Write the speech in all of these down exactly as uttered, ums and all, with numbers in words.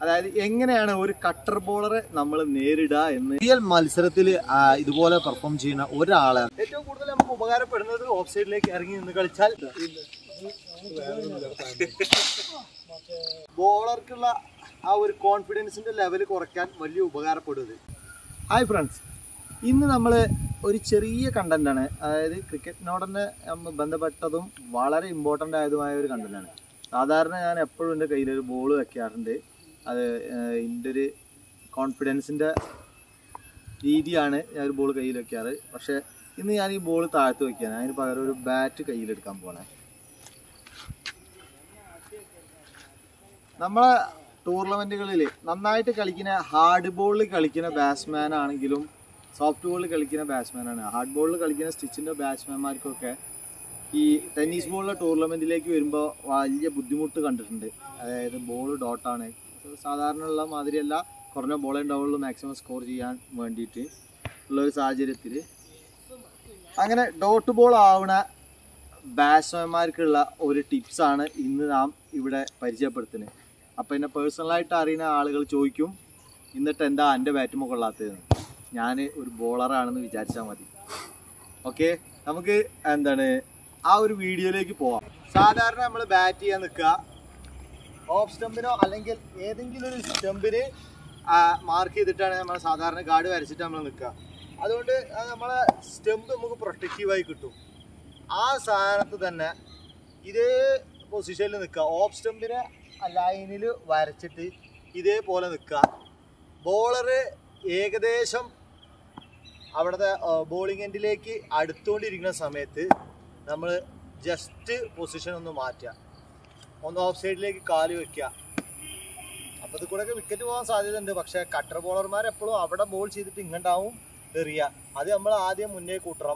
അതായത് എങ്ങനെയാണ് ഒരു കട്ടർ ബോളറെ നമ്മൾ നേരിടുക എന്ന് റിയൽ മത്സരത്തിൽ ഇതുപോലെ പെർഫോം ചെയ്യുന്ന ഒരാളെ ഏറ്റവും കൂടുതൽ നമുക്ക് ഉപകാരപ്പെടുന്നത് ഓഫ് സൈഡിലേക്ക് ഇറങ്ങി നിന്ന് കളിച്ചാൽ ബോളർക്കുള്ള ആ ഒരു കോൺഫിഡൻസിന്റെ ലെവൽ കുറയ്ക്കാൻ വലിയ ഉപകാരപ്പെടുന്നത്. ഹായ് ഫ്രണ്ട്സ്, ഇന്ന് നമ്മൾ ഒരു ചെറിയ കണ്ടന്റാണ്, അതായത് ക്രിക്കറ്റിനോട് തന്നെ ബന്ധപ്പെട്ടതും വളരെ ഇമ്പോർട്ടൻ്റ് ആയതുമായ ഒരു കണ്ടന്റാണ്. സാധാരണ ഞാൻ എപ്പോഴും എൻ്റെ കയ്യിലൊരു ബോൾ വെക്കാറുണ്ട്. അത് എൻ്റെ ഒരു കോൺഫിഡൻസിൻ്റെ രീതിയാണ് ഞാൻ ഒരു ബോൾ കയ്യിൽ വെക്കാറ്. പക്ഷേ ഇന്ന് ഞാൻ ഈ ബോൾ താഴ്ത്ത് വയ്ക്കുകയാണ്, അതിന് പകരം ഒരു ബാറ്റ് കയ്യിലെടുക്കാൻ പോകണേ. നമ്മളെ ടൂർണമെൻറ്റുകളിൽ നന്നായിട്ട് കളിക്കുന്ന ഹാർഡ് ബോളിൽ കളിക്കുന്ന ബാറ്റ്സ്മാൻ ആണെങ്കിലും സോഫ്റ്റ് ബോളിൽ കളിക്കുന്ന ബാറ്റ്സ്മാനാണ്. ഹാർഡ് ബോളിൽ കളിക്കുന്ന സ്റ്റിച്ചിൻ്റെ ബാറ്റ്സ്മാൻമാർക്കൊക്കെ ഈ ടെന്നീസ് ബോളിലെ ടൂർണമെൻറ്റിലേക്ക് വരുമ്പോൾ വലിയ ബുദ്ധിമുട്ട് കണ്ടിട്ടുണ്ട്. അതായത് ബോൾ ഡോട്ടാണ്, സാധാരണ ഉള്ള മാതിരിയല്ല, കുറഞ്ഞ ബോളേ ഉണ്ടാവുള്ളൂ മാക്സിമം സ്കോർ ചെയ്യാൻ വേണ്ടിയിട്ട് ഉള്ളൊരു സാഹചര്യത്തിൽ അങ്ങനെ ഡോട്ട് ബോൾ ആവുന്ന ബാറ്റ്സ്മാൻമാർക്കുള്ള ഒരു ടിപ്സാണ് ഇന്ന് നാം ഇവിടെ പരിചയപ്പെടുത്തുന്നത്. അപ്പോൾ എന്നെ പേഴ്സണലായിട്ട് അറിയുന്ന ആളുകൾ ചോദിക്കും, എന്നിട്ട് എന്താ എൻ്റെ ബാറ്റുമോ കൊള്ളാത്തതെന്ന്. ഞാൻ ഒരു ബോളറാണെന്ന് വിചാരിച്ചാൽ മതി. ഓക്കെ, നമുക്ക് എന്താണ് ആ ഒരു വീഡിയോയിലേക്ക് പോവാം. സാധാരണ നമ്മൾ ബാറ്റ് ചെയ്യാൻ നിൽക്കുക ഓഫ് സ്റ്റമ്പിനോ അല്ലെങ്കിൽ ഏതെങ്കിലും ഒരു സ്റ്റമ്പിന് മാർക്ക് ചെയ്തിട്ടാണ് നമ്മൾ സാധാരണ ഗാർഡ് വരച്ചിട്ട് നമ്മൾ നിൽക്കുക. അതുകൊണ്ട് നമ്മളെ സ്റ്റമ്പ് നമുക്ക് പ്രൊട്ടക്റ്റീവായി കിട്ടും. ആ സ്ഥാനത്ത് തന്നെ ഇതേ പൊസിഷനിൽ നിൽക്കുക, ഓഫ് സ്റ്റമ്പിനെ ലൈനിൽ വരച്ചിട്ട് ഇതേപോലെ നിൽക്കുക. ബോളറ് ഏകദേശം അവിടുത്തെ ബോളിംഗ് എൻഡിലേക്ക് അടുത്തുകൊണ്ടിരിക്കുന്ന സമയത്ത് നമ്മൾ ജസ്റ്റ് പൊസിഷൻ ഒന്ന് മാറ്റുക, ഒന്ന് ഓഫ് സൈഡിലേക്ക് കാല് വെക്കുക. അപ്പോൾ ഇത് കൂടെയൊക്കെ വിക്കറ്റ് പോകാൻ സാധ്യതയുണ്ട്. പക്ഷേ കട്ടർ ബോളർമാർ എപ്പോഴും അവിടെ ബോൾ ചെയ്തിട്ട് ഇങ്ങോട്ടാവും എറിയുക. അത് നമ്മൾ ആദ്യം മുന്നേ കൂട്ടണം.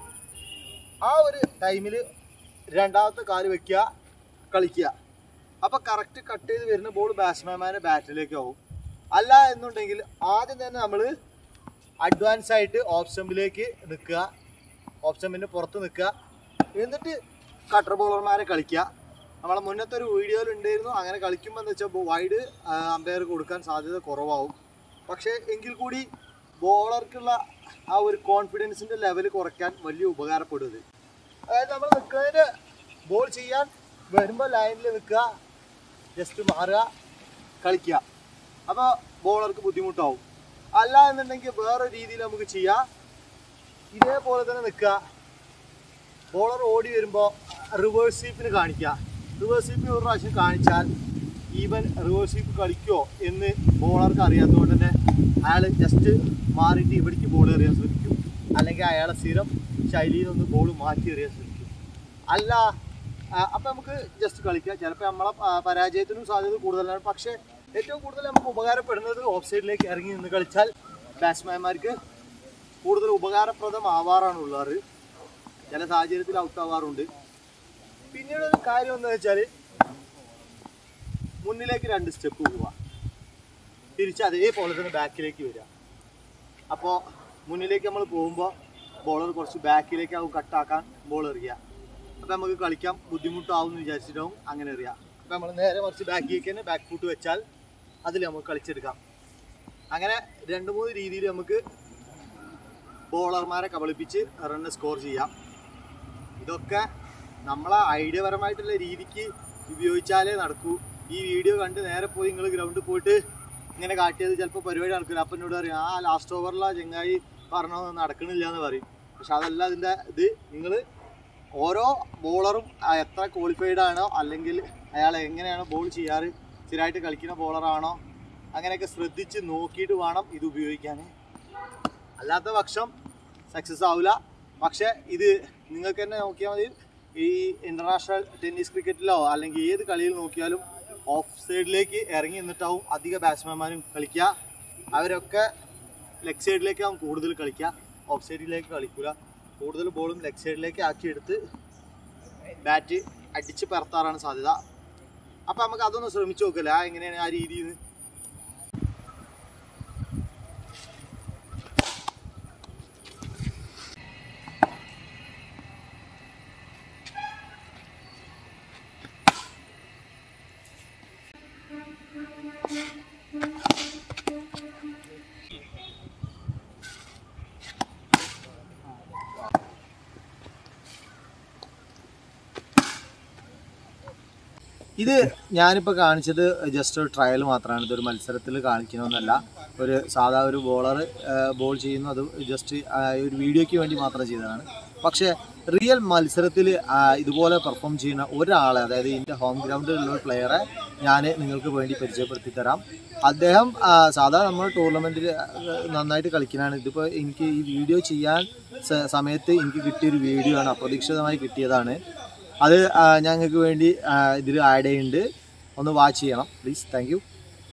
ആ ഒരു ടൈമിൽ രണ്ടാമത്തെ കാല് വെക്കുക, കളിക്കുക. അപ്പോൾ കറക്റ്റ് കട്ട് ചെയ്ത് വരുന്ന ബോൾ ബാറ്റ്സ്മാൻമാരെ ബാറ്റിലേക്ക് ആവും. അല്ല എന്നുണ്ടെങ്കിൽ ആദ്യം തന്നെ നമ്മൾ അഡ്വാൻസ് ആയിട്ട് ഓഫ് സ്റ്റമ്പിലേക്ക് നിൽക്കുക, ഓഫ് സ്റ്റമ്പിൻ്റെ പുറത്ത് നിൽക്കുക, എന്നിട്ട് കട്ടർ ബോളർമാരെ കളിക്കുക. നമ്മളെ മുന്നത്തെ ഒരു വീഡിയോയിൽ ഉണ്ടായിരുന്നു, അങ്ങനെ കളിക്കുമ്പോൾ എന്ന് വെച്ചാൽ വൈഡ് അമ്പയർ കൊടുക്കാൻ സാധ്യത കുറവാകും. പക്ഷേ എങ്കിൽ കൂടി ബോളർക്കുള്ള ആ ഒരു കോൺഫിഡൻസിൻ്റെ ലെവൽ കുറയ്ക്കാൻ വലിയ ഉപകാരപ്പെടുന്നത്. അതായത് നമ്മൾ നിൽക്കുന്നതിന് ബോൾ ചെയ്യാൻ വരുമ്പോൾ ലൈനിൽ നിൽക്കുക, ജസ്റ്റ് മാറുക, കളിക്കുക. അപ്പോൾ ബോളർക്ക് ബുദ്ധിമുട്ടാവും. അല്ല എന്നുണ്ടെങ്കിൽ വേറെ രീതിയിൽ നമുക്ക് ചെയ്യാം. ഇതേപോലെ തന്നെ നിൽക്കുക, ബോളർ ഓടി വരുമ്പോൾ റിവേഴ്സ് സ്വീപ്പിന് കാണിക്കുക. റിവേഴ്സ് സ്വീപ്പിന് ഒരു പ്രാവശ്യം കാണിച്ചാൽ ഈവൻ റിവേഴ്സ് സ്വീപ്പ് കളിക്കുമോ എന്ന് ബോളർക്ക് അറിയാത്തതുകൊണ്ട് തന്നെ അയാൾ ജസ്റ്റ് മാറിയിട്ട് ഇവിടേക്ക് ബോൾ എറിയാൻ ശ്രമിക്കും, അല്ലെങ്കിൽ അയാളെ സ്ഥിരം ശൈലിയിൽ നിന്ന് ബോൾ മാറ്റി എറിയാൻ ശ്രമിക്കും. അല്ല അപ്പം നമുക്ക് ജസ്റ്റ് കളിക്കുക. ചിലപ്പോൾ നമ്മളെ പരാജയത്തിനും സാധ്യത കൂടുതലാണ്. പക്ഷേ ഏറ്റവും കൂടുതൽ നമുക്ക് ഉപകാരപ്പെടുന്നത് ഓഫ് സൈഡിലേക്ക് ഇറങ്ങി നിന്ന് കളിച്ചാൽ ബാറ്റ്സ്മാൻമാർക്ക് കൂടുതൽ ഉപകാരപ്രദമാവാറാണ് ഉള്ളത്. ചില സാഹചര്യത്തിൽ ഔട്ട് ആവാറുണ്ട്. പിന്നീട് ഒരു കാര്യം എന്ന് വെച്ചാൽ മുന്നിലേക്ക് രണ്ട് സ്റ്റെപ്പ് പോവുക, തിരിച്ച് അതേപോലെ തന്നെ ബാക്കിലേക്ക് വരിക. അപ്പോൾ മുന്നിലേക്ക് നമ്മൾ പോകുമ്പോൾ ബോളർ കുറച്ച് ബാക്കിലേക്കാവും കട്ടാക്കാൻ ബോൾ എറിയുക. അപ്പോൾ നമുക്ക് കളിക്കാൻ ബുദ്ധിമുട്ടാവും എന്ന് വിചാരിച്ചിട്ടാവും അങ്ങനെ എറിയുക. അപ്പോൾ നമ്മൾ നേരെ കുറച്ച് ബാക്കിലേക്ക് തന്നെ ബാക്ക് ഫുട്ട് വെച്ചാൽ അതിൽ നമുക്ക് കളിച്ചെടുക്കാം. അങ്ങനെ രണ്ട് മൂന്ന് രീതിയിൽ നമുക്ക് ബോളർമാരെ കബളിപ്പിച്ച് റണ്ണ് സ്കോർ ചെയ്യാം. ഇതൊക്കെ നമ്മളെ ഐഡിയപരമായിട്ടുള്ള രീതിക്ക് ഉപയോഗിച്ചാലേ നടക്കൂ. ഈ വീഡിയോ കണ്ട് നേരെ പോയി നിങ്ങൾ ഗ്രൗണ്ടിൽ പോയിട്ട് ഇങ്ങനെ കാട്ടിയത് ചിലപ്പോൾ പരിപാടി നടക്കില്ല. അപ്പം എന്നോട് പറയും, ആ ലാസ്റ്റ് ഓവറിലാ ചെങ്ങായി പറഞ്ഞോ നടക്കണില്ല എന്ന് പറയും. പക്ഷെ അതല്ല അതിൻ്റെ ഇത്. നിങ്ങൾ ഓരോ ബോളറും എത്ര ക്വാളിഫൈഡ് ആണോ, അല്ലെങ്കിൽ അയാൾ എങ്ങനെയാണോ ബോൾ ചെയ്യാറ്, സ്ഥിരമായിട്ട് കളിക്കുന്ന ബോളറാണോ, അങ്ങനെയൊക്കെ ശ്രദ്ധിച്ച് നോക്കിയിട്ട് വേണം ഇത് ഉപയോഗിക്കാൻ. അല്ലാത്ത പക്ഷം സക്സസ് ആവില്ല. പക്ഷേ ഇത് നിങ്ങൾക്ക് തന്നെ നോക്കിയാൽ മതി. ഈ ഇൻ്റർനാഷണൽ ടെന്നീസ് ക്രിക്കറ്റിലോ അല്ലെങ്കിൽ ഏത് കളിയിൽ നോക്കിയാലും ഓഫ് സൈഡിലേക്ക് ഇറങ്ങി നിന്നിട്ടാവും അധിക ബാറ്റ്സ്മാൻമാരും കളിക്കുക. അവരൊക്കെ ലെഗ് സൈഡിലേക്കാവും കൂടുതൽ കളിക്കുക, ഓഫ് സൈഡിലേക്ക് കളിക്കില്ല. കൂടുതൽ ബോളും ലെഗ് സൈഡിലേക്ക് ആക്കിയെടുത്ത് ബാറ്റ് അടിച്ച് പറത്താറാണ് സാധ്യത. അപ്പം നമുക്ക് അതൊന്ന് ശ്രമിച്ചു നോക്കില്ല എങ്ങനെയാണ് ആ രീതിയിൽ. ഇത് ഞാനിപ്പോൾ കാണിച്ചത് ജസ്റ്റ് ഒരു ട്രയൽ മാത്രമാണ്. ഇതൊരു മത്സരത്തിൽ കാണിക്കണമെന്നല്ല. ഒരു സാധാ ഒരു ബോളർ ബോൾ ചെയ്യുന്നു, അത് ജസ്റ്റ് ഒരു വീഡിയോയ്ക്ക് വേണ്ടി മാത്രം ചെയ്തതാണ്. പക്ഷേ റിയൽ മത്സരത്തിൽ ഇതുപോലെ പെർഫോം ചെയ്യുന്ന ഒരാളെ, അതായത് എൻ്റെ ഹോം ഗ്രൗണ്ടിലുള്ള ഒരു പ്ലെയറെ ഞാൻ നിങ്ങൾക്ക് വേണ്ടി പരിചയപ്പെടുത്തി തരാം. അദ്ദേഹം സാധാ നമ്മൾ ടൂർണമെൻറ്റിൽ നന്നായിട്ട് കളിക്കുന്നതാണ്. ഇതിപ്പോൾ എനിക്ക് ഈ വീഡിയോ ചെയ്യാൻ സമയത്ത് എനിക്ക് കിട്ടിയൊരു വീഡിയോ ആണ്, അപ്രതീക്ഷിതമായി കിട്ടിയതാണ്. അത് ഞങ്ങൾക്ക് വേണ്ടി ഇതിൽ ആഡ് ചെയ്യുന്നുണ്ട്. ഒന്ന് വാച്ച് ചെയ്യണം പ്ലീസ്. Thank you.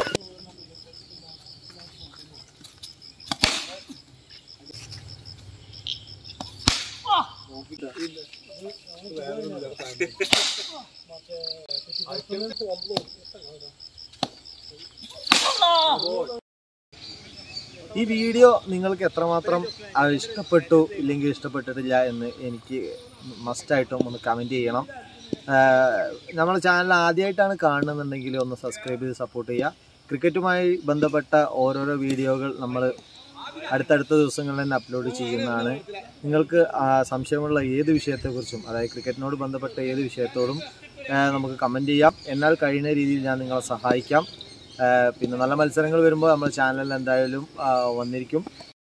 ഈ വീഡിയോ നിങ്ങൾക്ക് എത്രമാത്രം ഇഷ്ടപ്പെട്ടു ഇല്ലെങ്കിൽ ഇഷ്ടപ്പെട്ടിട്ടില്ല എന്ന് എനിക്ക് മസ്റ്റായിട്ടും ഒന്ന് കമൻറ്റ് ചെയ്യണം. നമ്മുടെ ചാനൽ ആദ്യമായിട്ടാണ് കാണുന്നുണ്ടെങ്കിൽ ഒന്ന് സബ്സ്ക്രൈബ് ചെയ്ത് സപ്പോർട്ട് ചെയ്യുക. ക്രിക്കറ്റുമായി ബന്ധപ്പെട്ട ഓരോരോ വീഡിയോകൾ നമ്മൾ അടുത്തടുത്ത ദിവസങ്ങളിൽ തന്നെ അപ്ലോഡ് ചെയ്യുന്നതാണ്. നിങ്ങൾക്ക് സംശയമുള്ള ഏത് വിഷയത്തെക്കുറിച്ചും, അതായത് ക്രിക്കറ്റിനോട് ബന്ധപ്പെട്ട ഏത് വിഷയത്തോടും നമുക്ക് കമൻറ്റ് ചെയ്യാം. എന്നാൽ കഴിയുന്ന രീതിയിൽ ഞാൻ നിങ്ങളെ സഹായിക്കാം. പിന്നെ നല്ല മത്സരങ്ങൾ വരുമ്പോൾ നമ്മുടെ ചാനലിൽ എന്തായാലും വന്നിരിക്കും.